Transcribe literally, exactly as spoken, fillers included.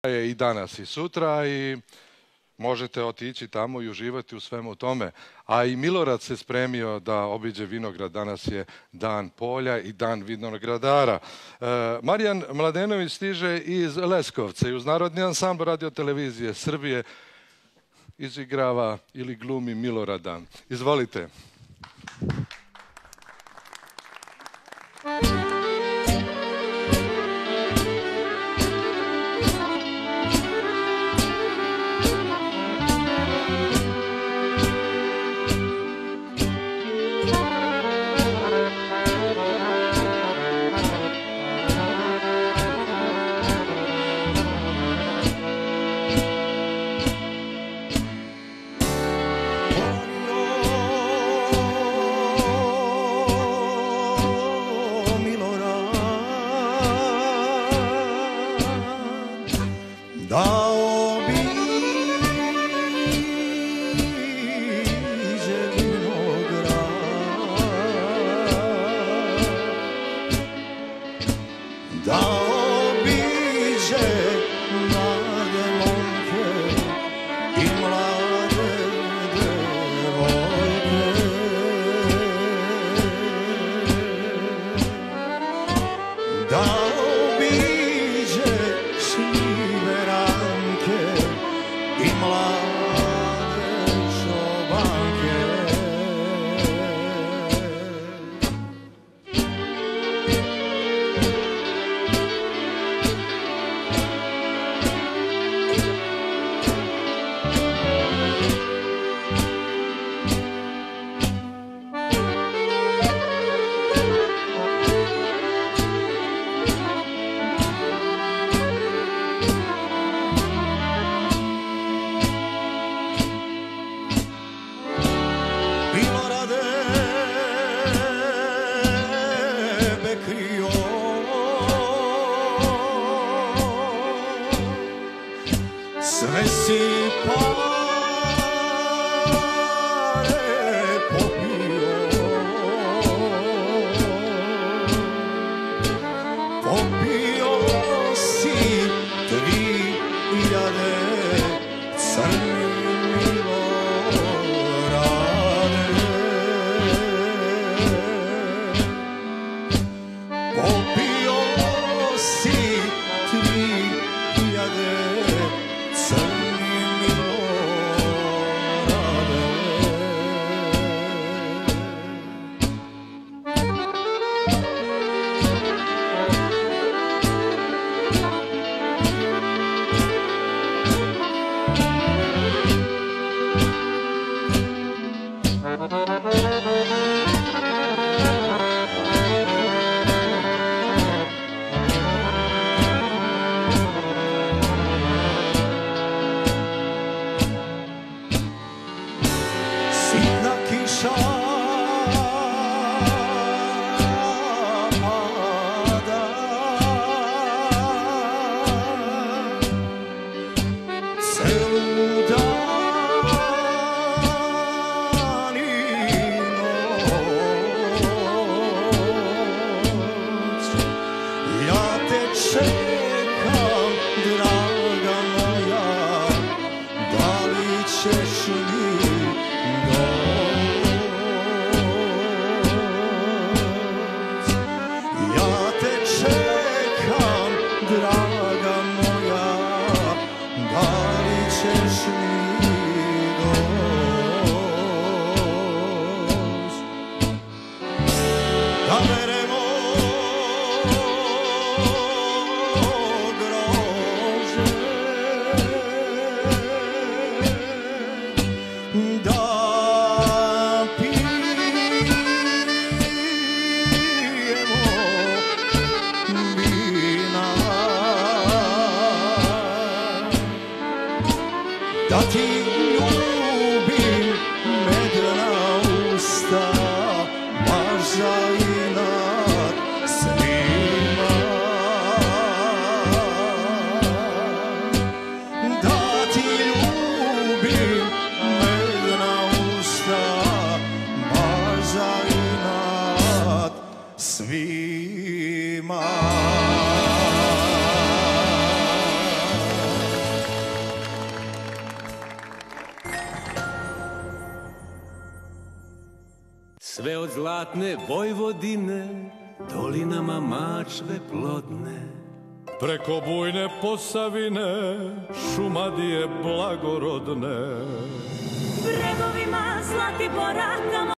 i danas i sutra i možete otići tamo i uživati u svemu tome. A i Milorad se spremio da obiđe vinograd. Danas je dan polja i dan vinogradara. E, Marijan Mladenović stiže iz Leskovca i uz Narodni ansambl Radio televizije Srbije izigrava ili glumi Milorada. Izvolite. Svima Sve od zlatne Vojvodine, dolinama Mačve plodne, preko bujne Posavine, Šumadije blagorodne, bregovima Zlatibora, tamo